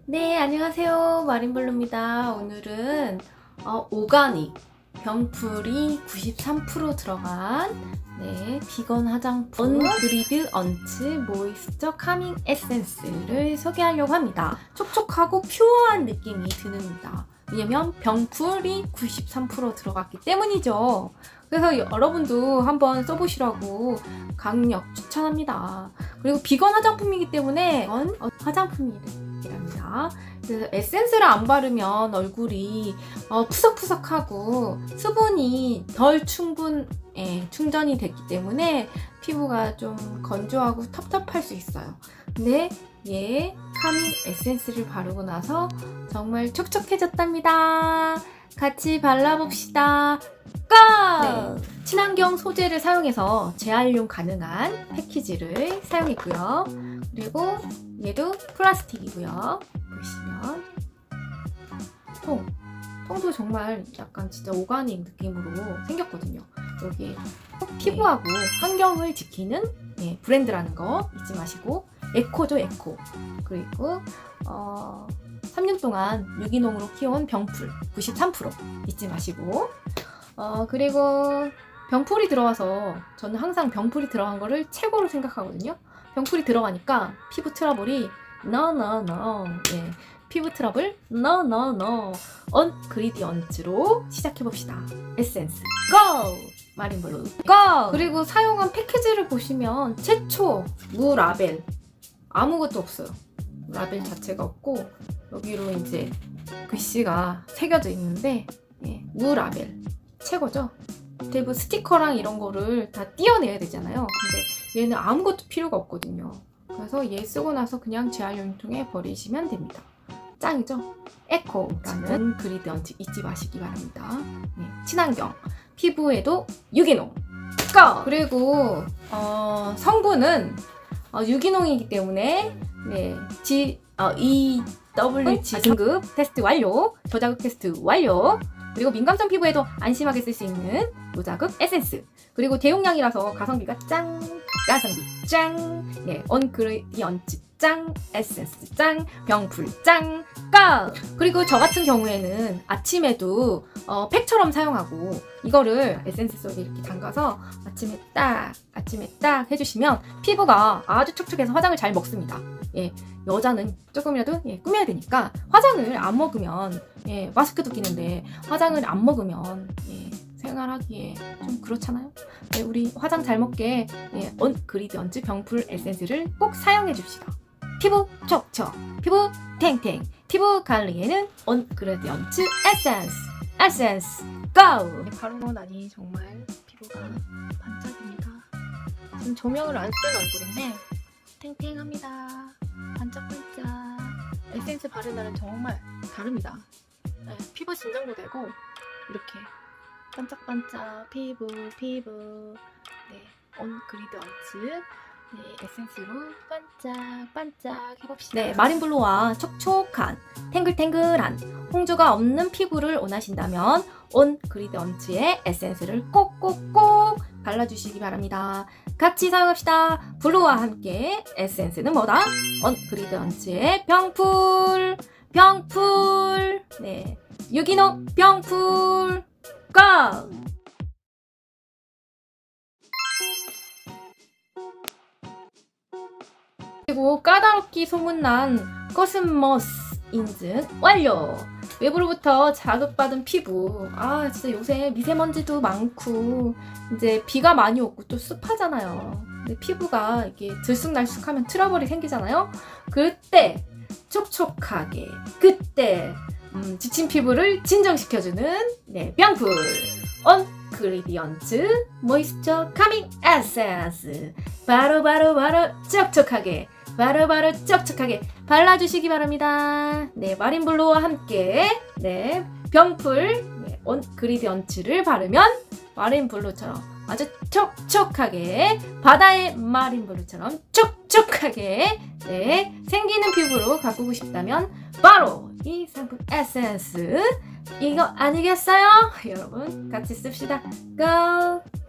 네, 안녕하세요. 마린블루입니다. 오늘은 오가닉 병풀이 93% 들어간 비건 화장품 언그리드 언츠 모이스처 카밍 에센스를 소개하려고 합니다. 촉촉하고 퓨어한 느낌이 드는다. 왜냐면 병풀이 93% 들어갔기 때문이죠. 그래서 여러분도 한번 써보시라고 강력 추천합니다. 그리고 비건 화장품이기 때문에 화장품이랍니다. 그래서 에센스를 안 바르면 얼굴이 푸석푸석하고 수분이 덜 충전이 됐기 때문에 피부가 좀 건조하고 텁텁할 수 있어요. 근데 얘 카밍 에센스를 바르고 나서 정말 촉촉해졌답니다. 같이 발라봅시다. 고! 친환경 소재를 사용해서 재활용 가능한 패키지를 사용했고요. 그리고 얘도 플라스틱이고요. 보시면 통도 정말 약간 진짜 오가닉 느낌으로 생겼거든요. 여기에 피부하고 환경을 지키는 브랜드라는 거 잊지 마시고, 에코죠, 에코. 그리고 3년 동안 유기농으로 키워온 병풀 93% 잊지 마시고, 그리고 병풀이 들어와서 저는 항상 병풀이 들어간 거를 최고로 생각하거든요. 병풀이 들어가니까 피부 트러블이 no. 피부 트러블 no. 언그리디언츠로 시작해봅시다. 에센스 고! 마린블루 고! 그리고 사용한 패키지를 보시면 최초 무라벨, 아무것도 없어요. 라벨 자체가 없고 여기로 이제 글씨가 새겨져 있는데 무라벨 최고죠. 대부분 스티커랑 이런 거를 다 띄어내야 되잖아요. 근데 얘는 아무것도 필요가 없거든요. 그래서 얘 쓰고 나서 그냥 재활용통에 버리시면 됩니다. 짱이죠? 에코라는 그리드 언츠 잊지 마시기 바랍니다. 친환경, 피부에도 유기농 고! 그리고 성분은 유기농이기 때문에 EWG 등급 테스트 완료, 저자극 테스트 완료. 그리고 민감성 피부에도 안심하게 쓸 수 있는 무자극 에센스. 그리고 대용량이라서 가성비가 짱! 가성비 짱! 언그리디언츠 짱! 에센스 짱! 병풀 짱! 까! 그리고 저 같은 경우에는 아침에도 팩처럼 사용하고, 이거를 에센스 속에 이렇게 담가서 아침에 딱 해주시면 피부가 아주 촉촉해서 화장을 잘 먹습니다. 여자는 조금이라도 꾸며야 되니까 화장을 안 먹으면 마스크도 끼는데 화장을 안 먹으면 생활하기에 좀 그렇잖아요. 우리 화장 잘 먹게 언그리디언츠 병풀 에센스를 꼭 사용해 줍시다. 피부 촉촉, 피부 탱탱, 피부 관리에는 언그리디언츠 에센스 고! 바르고 나니 정말 피부가 반짝입니다. 지금 조명을 안 쓴 얼굴인데 탱탱합니다. 반짝반짝. 에센스 바른 날은 정말 다릅니다. 피부 진정도 되고 이렇게 반짝반짝 피부 언그리드 언츠 에센스로 반짝반짝 해봅시다. 마린블루와 촉촉한 탱글탱글한 홍조가 없는 피부를 원하신다면 언그리드 언츠의 에센스를 꼭꼭꼭 발라주시기 바랍니다. 같이 사용합시다. 블루와 함께. 에센스는 뭐다? 언그리드 언츠의 병풀 유기농 병풀 고! 그리고 까다롭기 소문난 코스모스 인증 완료! 외부로부터 자극받은 피부, 진짜 요새 미세먼지도 많고 이제 비가 많이 오고 또 습하잖아요. 근데 피부가 이렇게 들쑥날쑥하면 트러블이 생기잖아요. 그때 촉촉하게, 지친 피부를 진정시켜주는 병풀 언그리디언츠 모이스처 카밍 에센스, 바로 촉촉하게, 촉촉하게 발라주시기 바랍니다. 마린블루와 함께 병풀 언그리디언츠를 바르면 마린블루처럼 아주 촉촉하게, 바다의 마린블루처럼 촉촉하게 생기는 피부로 가꾸고 싶다면 바로 이 상품 에센스 이거 아니겠어요? 여러분 같이 씁시다. 고!